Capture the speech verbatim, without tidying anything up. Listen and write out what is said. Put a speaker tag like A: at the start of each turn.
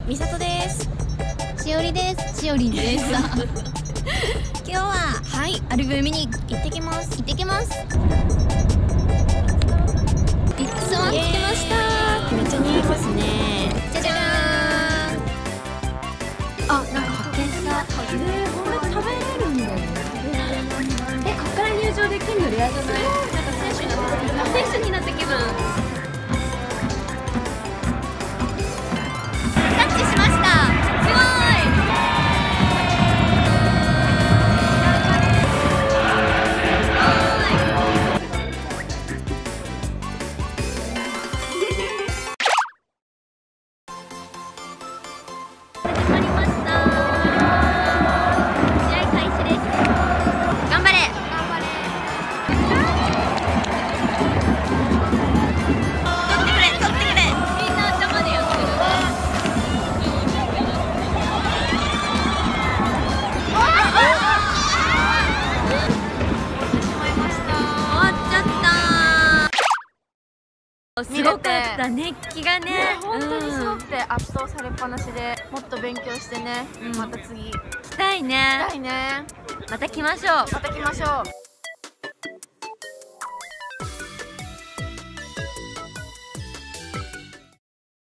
A: みさとです。
B: しおりです。しおりんです。今日は
A: はい
B: アルバム見に
A: 行ってきます。
B: 行ってきます。ビックスワン着てました。
A: めっちゃ似合いますね。
B: じゃじゃーん。あ、なんか発見した。
A: えー、これ食べれるんだよね。え、こっから入場できるのレアじゃない？なんか選手になって選手になった気分。
B: タッチしました。すごい。始まりました。試合開始です。頑張れ。頑張れ。取ってくれ、取ってくれ。みんな頭でやってる。すごかった熱気がね、
A: 本当にすごくて圧倒されっぱなしで、もっと勉強してね、また次
B: 来たいね。
A: 来たいね。
B: また来ましょう。
A: また来ましょう。